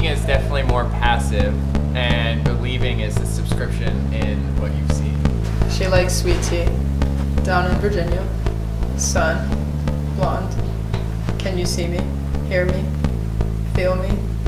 is definitely more passive, and believing is the subscription in what you see. She likes sweet tea. Down in Virginia. Sun. Blonde. Can you see me? Hear me? Feel me?